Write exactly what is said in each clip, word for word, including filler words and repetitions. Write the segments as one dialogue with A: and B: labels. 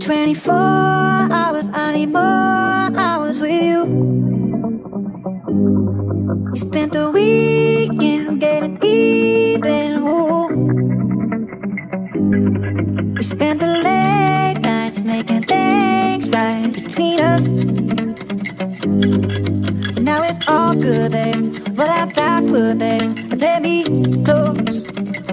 A: twenty-four hours, I need more hours with you. We spent the weekend getting even, ooh. We spent the late nights making things right between us. And now it's all good, babe. Roll that backward, babe, and let me close.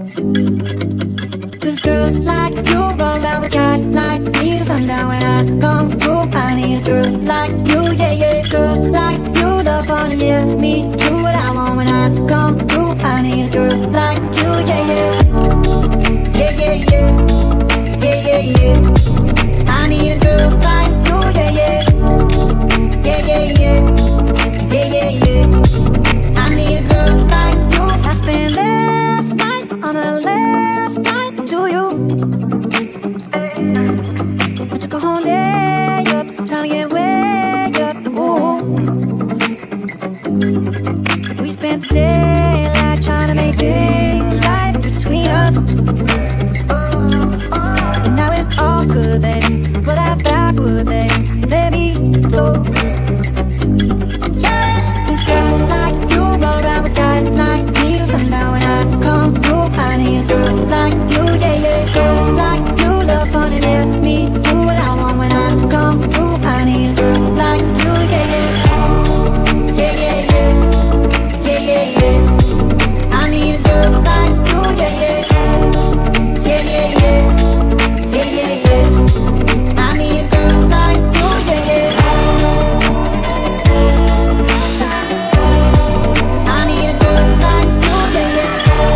A: Cause girls like you run around with guys like me till sundown. When I come through, I need a girl like you, yeah, yeah. Girls like you love fun, and yeah, me do what I want. When I come through, I need a girl like you, yeah, yeah. Yeah, yeah, yeah, yeah, yeah, yeah. I need a girl like you, yeah, yeah. Yeah, yeah, yeah, yeah, yeah, yeah. I need a girl like you. I spent last night on the last flight to you. We took a whole day up, trying to get way up, ooh. We spent the daylight trying to make things right between us. And now it's all good, baby. Pull that backward, baby. Let me go. Yeah, these girls like you roll around with guys like me till sundown. When I come through, I need a girl like you, yeah, yeah. Girls like you love fun and let me do what I want. When I come through, I need a girl like you, yeah, yeah. Yeah, yeah, yeah, yeah, yeah, yeah. I need a girl like you, yeah, yeah. Yeah, yeah, yeah, yeah, yeah, yeah. I need a girl like you, yeah, yeah. I need a girl like you, yeah, yeah.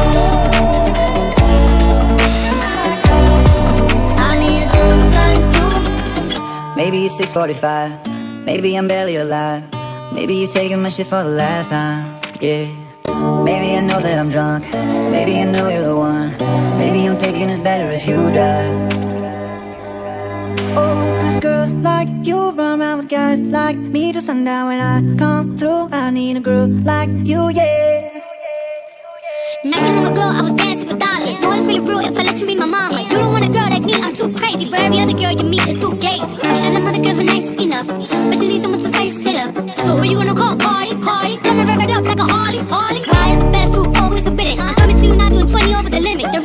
A: I need a girl like you. Maybe it's six forty-five, maybe I'm barely alive. Maybe you're taking my shit for the last time, yeah. Maybe I know that I'm drunk, maybe I know you're the one. Maybe I'm thinking it's better if you die. Oh, cause girls like you run around with guys like me till sundown. When I come through, I need a girl like you, yeah.
B: Not too long ago, I was dancing with dollars. No, it's really real if I let you be my mama. You don't want a girl like me, I'm too crazy. But every other girl you meet is too gay. I'm sure them other girls were nice enough, but you need someone to spice it up. So who you gonna call? Cardi, Cardi. Come and rev it up like a Harley, Harley. Why is the best group always forbidden? I'm coming to you now doing twenty over the limit. The